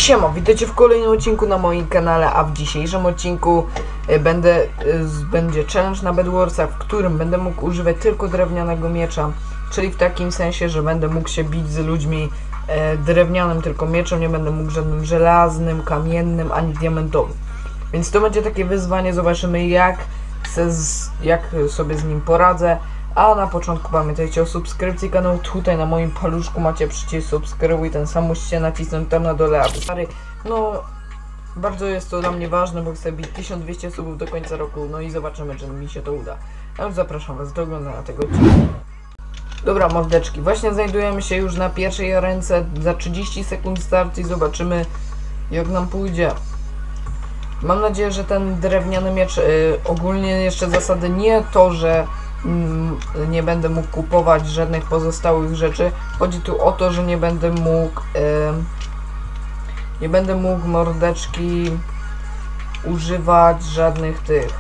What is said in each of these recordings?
Siema, witajcie w kolejnym odcinku na moim kanale, a w dzisiejszym odcinku będzie challenge na Bedwarsa, w którym będę mógł używać tylko drewnianego miecza, czyli w takim sensie, że będę mógł się bić z ludźmi drewnianym tylko mieczem, nie będę mógł żadnym żelaznym, kamiennym, ani diamentowym. Więc to będzie takie wyzwanie, zobaczymy jak sobie z nim poradzę. A na początku pamiętajcie o subskrypcji kanału. Tutaj na moim paluszku macie przycisk subskrybuj, ten sam musicie nacisnąć tam na dole, aby stary. No, bardzo jest to dla mnie ważne, bo chcę bić 1200 subów do końca roku, no i zobaczymy, czy mi się to uda. A już zapraszam was do oglądania tego odcinka. Dobra mordeczki, właśnie znajdujemy się już na pierwszej ręce, za 30 sekund start i zobaczymy jak nam pójdzie. Mam nadzieję, że ten drewniany miecz, ogólnie jeszcze zasady nie to, że nie będę mógł kupować żadnych pozostałych rzeczy. Chodzi tu o to, że nie będę mógł mordeczki używać żadnych tych.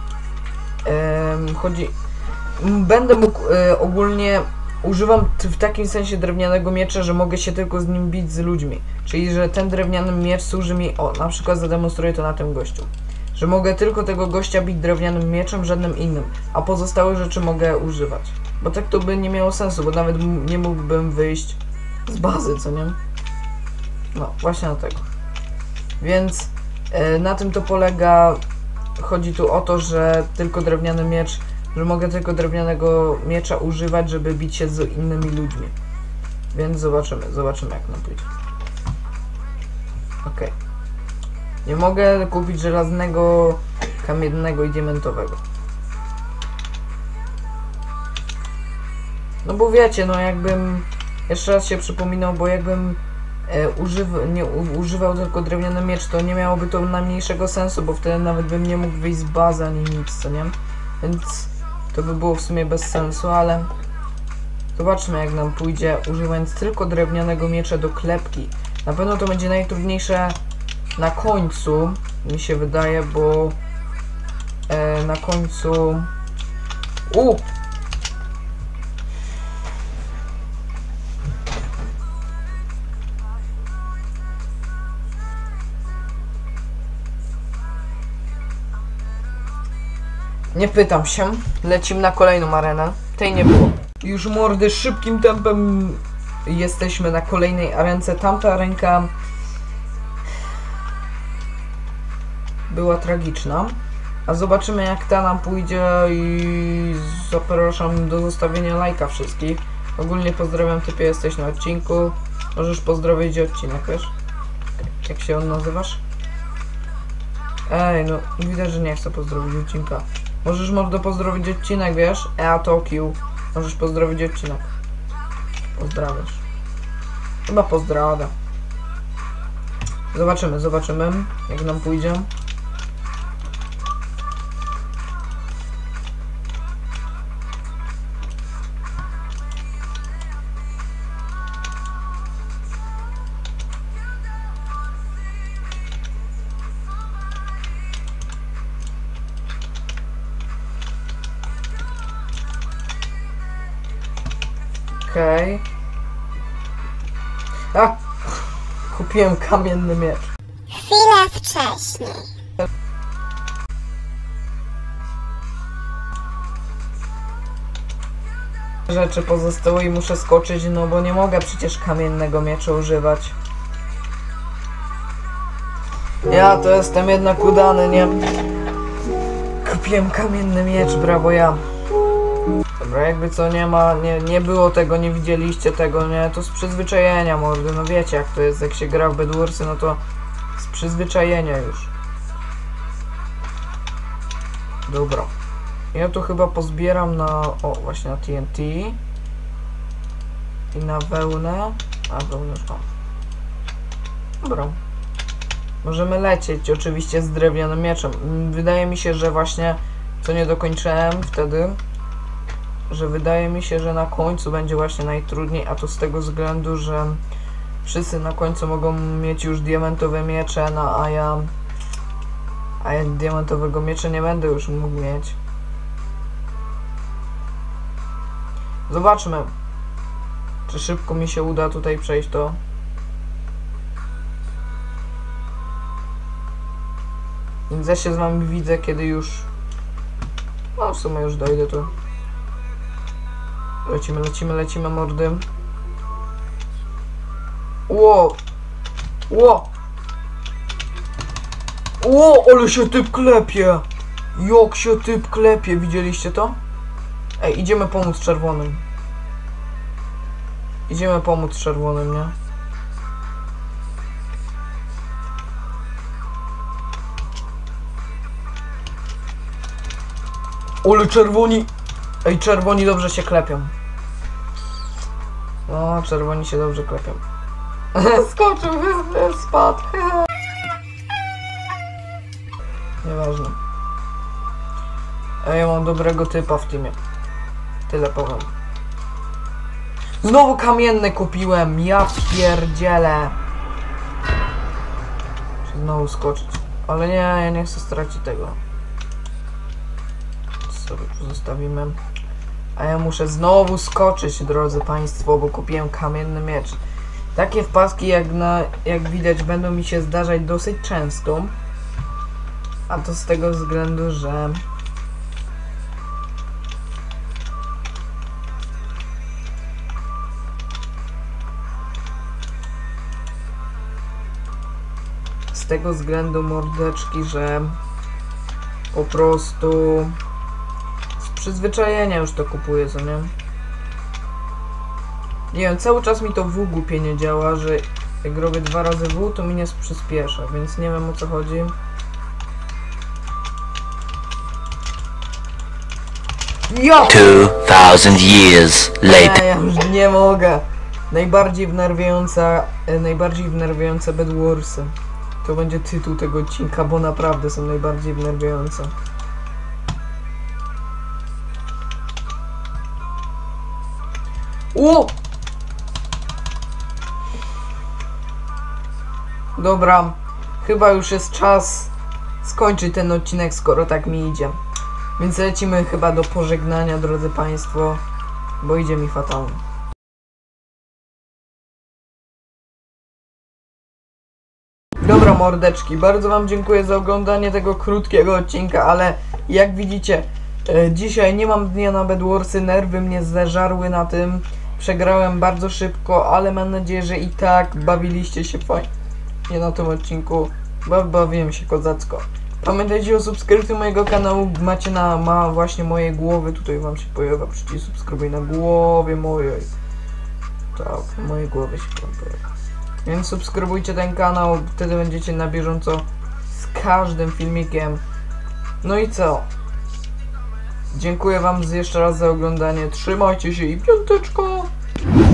Będę mógł ogólnie używam w takim sensie drewnianego miecza, że mogę się tylko z nim bić z ludźmi. Czyli, że ten drewniany miecz służy mi, na przykład zademonstruję to na tym gościu. Że mogę tylko tego gościa bić drewnianym mieczem, żadnym innym, a pozostałe rzeczy mogę używać. Bo tak to by nie miało sensu, bo nawet nie mógłbym wyjść z bazy, co nie? No, właśnie na tego. Więc na tym to polega. Chodzi tu o to, że tylko drewniany miecz, że mogę tylko drewnianego miecza używać, żeby bić się z innymi ludźmi. Więc zobaczymy jak nam pójdzie. Okej. Nie mogę kupić żelaznego, kamiennego i diamentowego. No bo wiecie, no jakbym jeszcze raz się przypominał, bo jakbym używał tylko drewniany miecz, to nie miałoby to najmniejszego sensu, bo wtedy nawet bym nie mógł wyjść z bazy ani nic, co nie? Więc to by było w sumie bez sensu, ale zobaczmy jak nam pójdzie, używając tylko drewnianego miecza do klepki. Na pewno to będzie najtrudniejsze na końcu, mi się wydaje, bo na końcu... Nie pytam się, lecimy na kolejną arenę. Tej nie było. Już mordy, szybkim tempem jesteśmy na kolejnej arence. Tamta arenka była tragiczna, a zobaczymy jak ta nam pójdzie i zapraszam do zostawienia lajka wszystkich. Ogólnie pozdrawiam, typie, jesteś na odcinku. Możesz pozdrowić odcinek, wiesz? Jak się on nazywasz? Ej, no widać, że nie chcę pozdrowić odcinka. Możesz mordo pozdrowić odcinek, wiesz? Tokio. Możesz pozdrowić odcinek. Pozdrawiasz. Chyba pozdrawiam. Zobaczymy jak nam pójdzie. Okej. A! Kupiłem kamienny miecz. Chwilę wcześniej. Rzeczy pozostały i muszę skoczyć, no bo nie mogę przecież kamiennego miecza używać. Ja to jestem jednak udany, nie? Kupiłem kamienny miecz, brawo ja. Dobra, jakby co nie było tego, nie widzieliście tego, nie? To z przyzwyczajenia, mordy, no wiecie jak to jest, jak się gra w Bedwarsy, no to z przyzwyczajenia już. Dobra. Ja tu chyba pozbieram na, właśnie na TNT. I na wełnę. A, wełnę już mam. Dobra. Możemy lecieć, oczywiście z drewnianym mieczem. Wydaje mi się, że właśnie, co nie dokończyłem wtedy, że wydaje mi się, że na końcu będzie właśnie najtrudniej, a to z tego względu, że wszyscy na końcu mogą mieć już diamentowe miecze, no a ja diamentowego miecza nie będę już mógł mieć. Zobaczmy, czy szybko mi się uda tutaj przejść to. Więc ja się z wami widzę, kiedy już... No w sumie już dojdę tu. Lecimy mordy. Ło! Ło! Ło, ale się typ klepie! Jak się typ klepie, widzieliście to? Ej, idziemy pomóc czerwonym. Idziemy pomóc czerwonym, nie? Ale czerwoni... Ej, czerwoni dobrze się klepią. No, czerwoni się dobrze klepią. Skoczył, spadł. Nieważne. Ej, ja mam dobrego typa w teamie. Tyle powiem. Znowu kamienne kupiłem. Ja pierdzielę. Muszę znowu skoczyć. Ale nie, ja nie chcę stracić tego. Sobie tu zostawimy. A ja muszę znowu skoczyć, drodzy państwo, bo kupiłem kamienny miecz. Takie wpaski jak widać będą mi się zdarzać dosyć często. A to z tego względu, że... Z tego względu, mordeczki, że... Po prostu... Z przyzwyczajenia już to kupuję, co nie? Nie wiem, cały czas mi to W głupie nie działa, że jak robię 2 razy W, to mi nie przyspiesza, więc nie wiem o co chodzi. Ja! 2000 years later. Nie, ja już nie mogę. Najbardziej wnerwiające Bed Warsy. To będzie tytuł tego odcinka, bo naprawdę są najbardziej wnerwiające. O! Dobra, chyba już jest czas skończyć ten odcinek, skoro tak mi idzie. Więc lecimy chyba do pożegnania, drodzy państwo, bo idzie mi fatalnie. Dobra, mordeczki, bardzo wam dziękuję za oglądanie tego krótkiego odcinka, ale jak widzicie, dzisiaj nie mam dnia na Bed Warsy, nerwy mnie zeżarły na tym. Przegrałem bardzo szybko, ale mam nadzieję, że i tak bawiliście się fajnie na tym odcinku, bo bawiłem się kozacko. Pamiętajcie o subskrypcji mojego kanału, macie właśnie moje głowy, tutaj wam się pojawia przycisk subskrybuj na głowie mojej. Tak, na mojej głowie się tam pojawia. Więc subskrybujcie ten kanał, wtedy będziecie na bieżąco z każdym filmikiem. No i co? Dziękuję wam jeszcze raz za oglądanie, trzymajcie się i piąteczko!